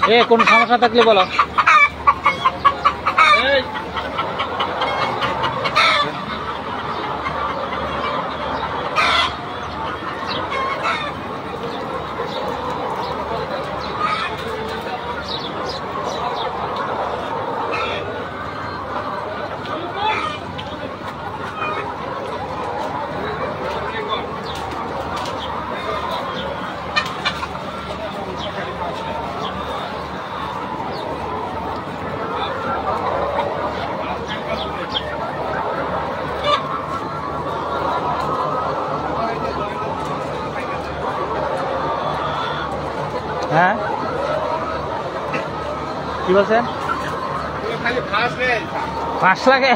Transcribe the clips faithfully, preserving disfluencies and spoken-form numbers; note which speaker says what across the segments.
Speaker 1: এ কোন সমস্যা থাকলে বলো। হ্যাঁ কি বলছেন? পাঁচ লাগে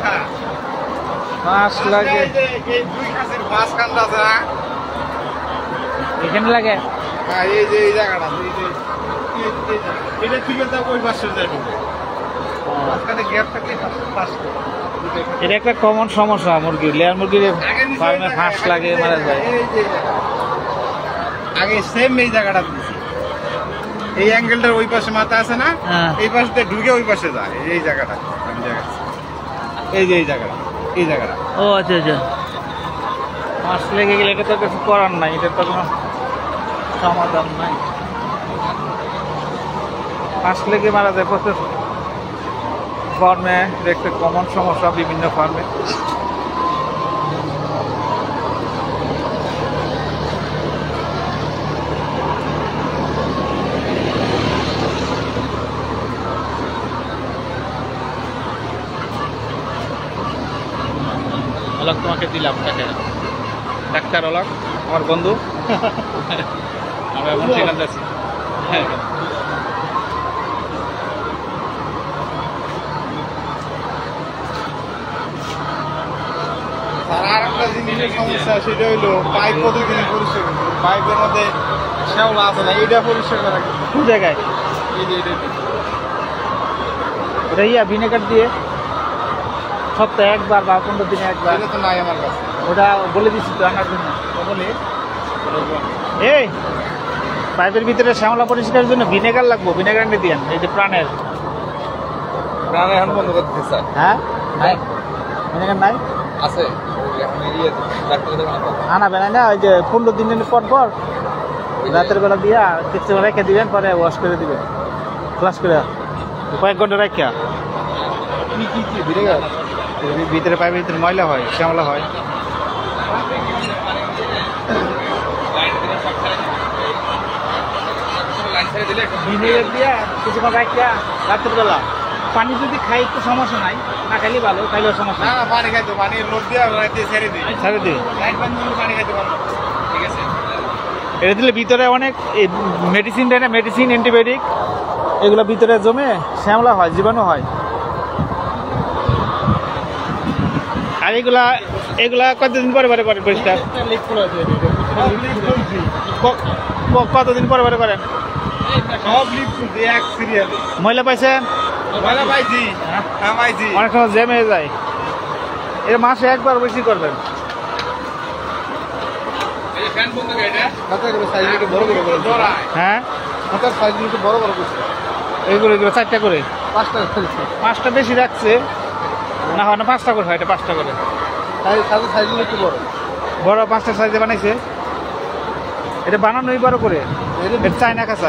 Speaker 1: পাঁচ লাগে এখানে লাগে এটা একটা কমন সমস্যা মুরগির লেয়ার মুরগির ফার্মে ফাঁস লাগে মারা যায়।
Speaker 2: আগে সেম এই জায়গাটা এই অ্যাঙ্গেলটার ওই পাশে মাথা আছে না, এই পাশে ঢুকে ওই পাশে যায় এই জায়গাটা, এই যে এই জায়গাটা এই জায়গাটা।
Speaker 1: ও আচ্ছা আচ্ছা, মাছ লেগে গেলে এটা তো কিছু করার নাই, এটা তো কোনো সমাধান নাই। মাছ লেগে মারা যায় প্রত্যেক ফার্মে, একটা কমন সমস্যা বিভিন্ন ফার্মে। অলক তোমাকে দিলাম টাকা, ডাক্তার অলক আমার বন্ধু, আমরা এখন সেখানে আছি। হ্যাঁ
Speaker 2: আর একটা জিনিসের সমস্যা সেটা হইলো পাইপ প্রতিদিন পরিষ্কার করতে, পাইপের মধ্যে শ্যাওলা আছে না, এটা পরিষ্কার করা
Speaker 1: কোন জায়গায়?
Speaker 2: এই যে এটা
Speaker 1: ওটা ইয়া ভিনেগার দিয়ে সপ্তাহে একবার বা পনেরো দিনে একবার।
Speaker 2: এটা তো নাই আমার কাছে,
Speaker 1: ওটা বলে দিচ্ছি তো আনার জন্য। বলে এই পাইপের ভিতরে শ্যামলা পরিষ্কারের জন্য ভিনেগার লাগবো, ভিনেগার নিয়ে দিয়েন। এই যে প্রাণের
Speaker 2: প্রাণ এখন বন্ধ করতে স্যার।
Speaker 1: হ্যাঁ নাই ভিনেগার নাই
Speaker 2: আছে
Speaker 1: আনাবেন না, ওই যে পনেরো দিন পর পর রাতের বেলা দিয়া কিছু রেখে দিবেন, পরে ওয়াশ করে দিবেন ফ্লাশ করে কয়েক ঘন্টা রাখিয়া।
Speaker 2: কি কি কি ভিনেগার
Speaker 1: ভিতরে পাইপের ভিতরে ময়লা হয়, শ্যামলা হয়। ভিনেগার দিয়া কিছুক্ষণ রাখিয়া রাতের বেলা পানি যদি খাই একটু সমস্যা নাই, না খাইলে ভালো, খাইলেও সমস্যা
Speaker 2: না
Speaker 1: নাই।
Speaker 2: না পানি খাইতো, পানি লোড দিয়ে রাতে ছেড়ে দিই,
Speaker 1: ছেড়ে দিই
Speaker 2: লাইট বন্ধ করে পানি খাইতে পারবো। ঠিক আছে,
Speaker 1: এটা দিলে ভিতরে অনেক মেডিসিন দেয় না, মেডিসিন অ্যান্টিবায়োটিক এগুলো ভিতরে জমে শ্যামলা হয়, জীবাণু হয়। আর এগুলা এগুলা কতদিন পরে পরে করেন পরিষ্কার? ক- ক- কতদিন পরে পরে করেন?
Speaker 2: সব লিপ খুলতে এক সিরিয়াল।
Speaker 1: ময়লা পাইছেন?
Speaker 2: ভালো পাইছি, হ্যাঁ পাইছি।
Speaker 1: অনেক সময় জ্যাম হয়ে যায়, এটা মাসে একবার বেশি করবেন।
Speaker 2: এই ফ্যান বন্ধ করে এটা মাথা করে সাইজ একটু বড় করে করে জোড়ায়,
Speaker 1: হ্যাঁ
Speaker 2: মাথার সাইজ একটু বড় বড় করছে।
Speaker 1: এইগুলো এগুলো চারটা করে,
Speaker 2: পাঁচটা করছে,
Speaker 1: পাঁচটা বেশি রাখছে না, হয় না পাঁচটা করে হয়, এটা পাঁচটা করে
Speaker 2: সাইজ সাইজ সাইজ একটু বড়
Speaker 1: বড় পাঁচটা সাইজে বানাইছে। এটা বানানোই বড় করে, এটা চায়না কাঁচা।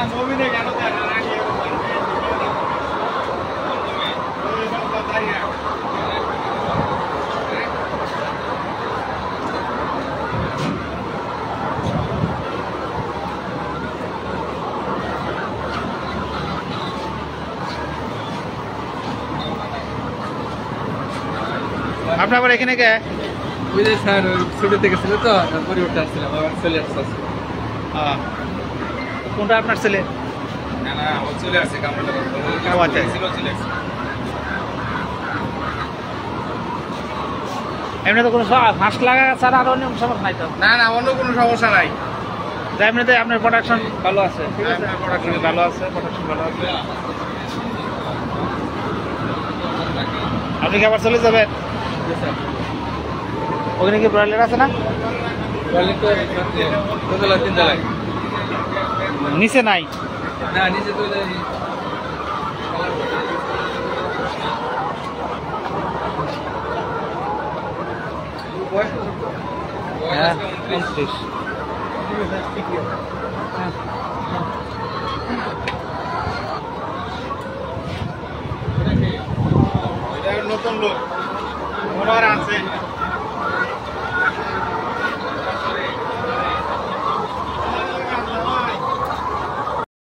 Speaker 1: আপনার আবার এখানে কে?
Speaker 2: স্যার ছোট থেকে ছিল তো পরিবর্তন আসছিলাম, আবার চলে আসছে।
Speaker 1: হ্যাঁ, কোনটা আপনার ছেলে?
Speaker 2: না না ও চলে আসছে, কামড়টা
Speaker 1: ও আচ্ছা।
Speaker 2: ছিল চলে আসছে।
Speaker 1: এমনি তো কোনো ফাঁস লাগা ছাড়া আর অন্য সমস্যা নাই তো?
Speaker 2: না না অন্য কোনো সমস্যা নাই,
Speaker 1: যা এমনিতে আপনার প্রোডাকশন ভালো আছে, ঠিক আছে, প্রোডাকশন ভালো আছে, প্রোডাকশন ভালো আছে। আপনি কি আবার চলে যাবেন? ওখানে কি ব্রয়লার আছে না?
Speaker 2: নিচে
Speaker 1: নিচে নাই?
Speaker 3: না নিচে তো যাই
Speaker 1: হ্যাঁ উনত্রিশ
Speaker 2: নতুন লোক ওনার আছে